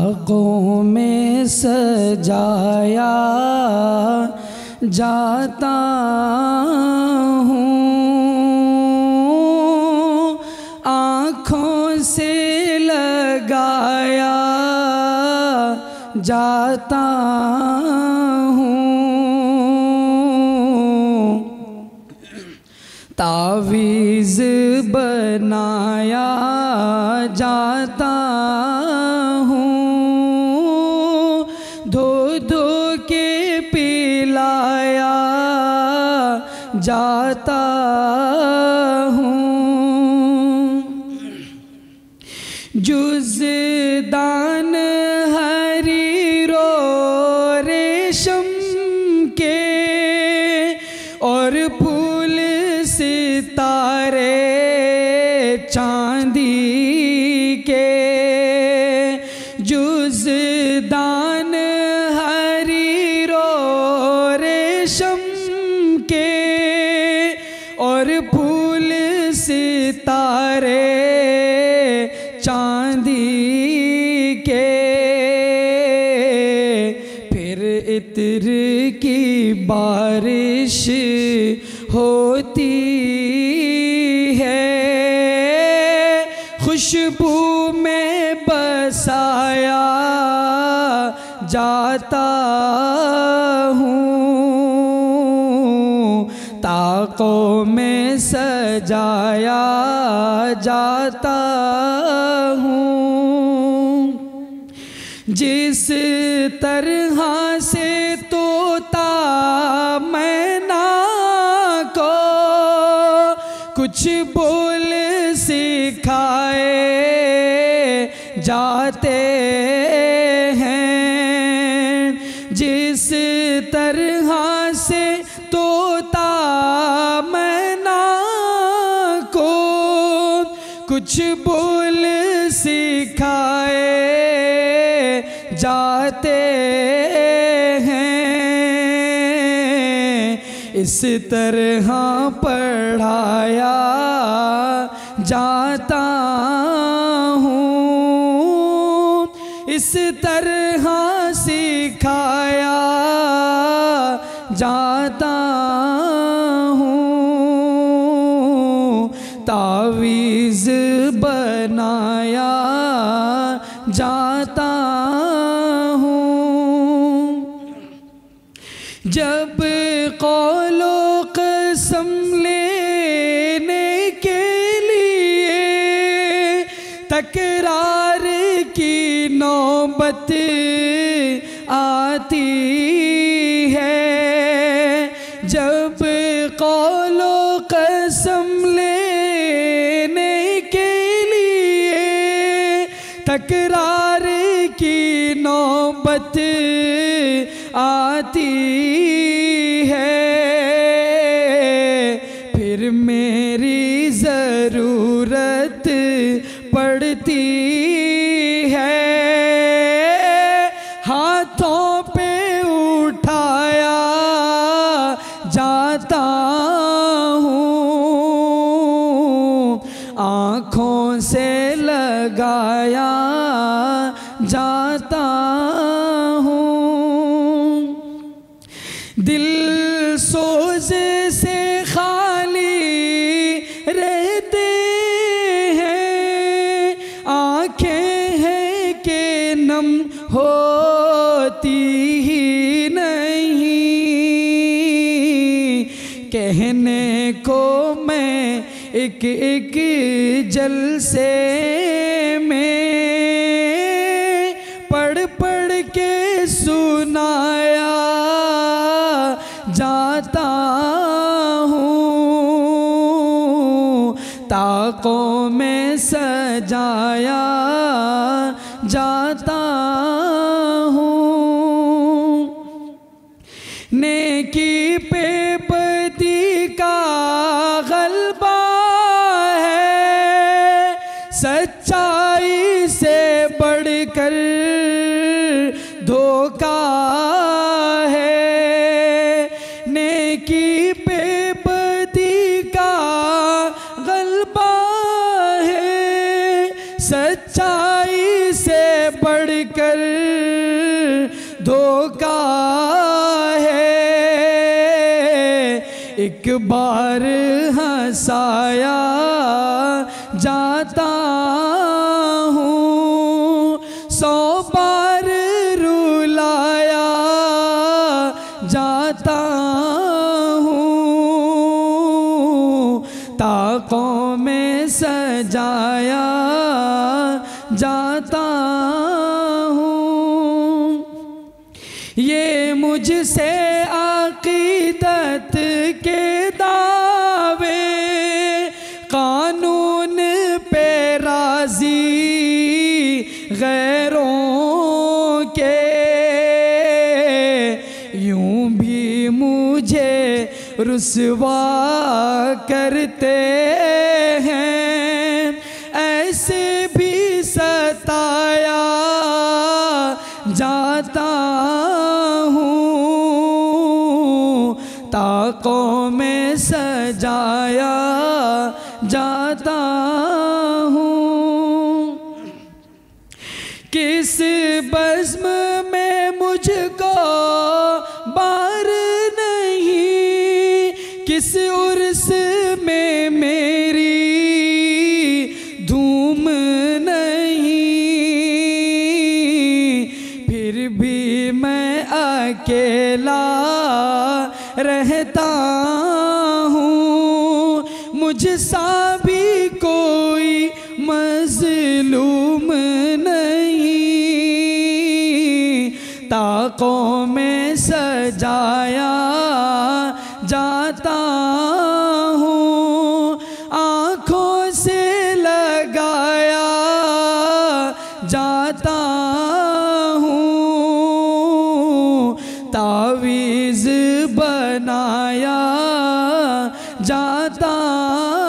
ताकों में सजाया जाता हूँ, आँखों से लगाया जाता हूँ, तावीज़ बनाया जाता हूँ, धो धो के पिलाया जाता हूँ, जुज़दान हरीरो रेशम के और फूल सितारे चांदी के, जुज़दान हरीरो रेशम के और फूल सितारे चांदी के, फिर इत्र की बारिश होती है, खुशबू में बसाया जाता हूँ, ताकों में सजाया जाता हूँ। जिस तरह से तोता मैना को कुछ बोल सिखाए जाते हैं, जिस तरह से तोता मैना को कुछ बोल सिखाए जाते हैं, इस तरह पढ़ाया जाता हूँ, इस तरह सिखाया जाता हूँ, तावीज़ बनाया जाता हूँ। जब कौलो कसम लेने के लिए तकरार की नौबत आती है, जब कौलो कसम लेने के लिए तकरार की नौबत आती है, फिर मेरी ज़रूरत पड़ती है, हाथों पे उठाया जाता हूँ, आँखों से लगाया जाता हूँ, दिल सोज से खाली रहते हैं, आँखें हैं कि नम होती ही नहीं, कहने को मैं एक एक जलसे में पढ़ पढ़ के सुनाया जाता हूँ, ताकों में सजाया जाता हूँ, नेकी पे बदी का गलबा है, सच्चाई से बढ़कर धोखा है, नेकी पे बदी का गलबा है, सच्चाई से बढ़ बढ़कर धोखा है। एक बार हंसाया जाता हूँ, 100 बार रुलाया जाता हूँ, ताकों में सजाया जाता हूँ। ये मुझसे अक़ीदत के दावे कानून पे राज़ी गैरों के, यूं भी मुझे रुसवा करते हैं, ऐसे भी सताया जाता हूँ, ताकों में सजाया जाता हूँ। किस बज़्म में मुझको बार नहीं, किस उर्स में मेरी धूम नहीं, फिर भी मैं अकेला रहता हूँ, मुझसा भी कोई मज़लूम नहीं, ताकों में सजाया जाता हूँ, आँखों से लगाया जाता हूँ, तावीज़ बनाया जाता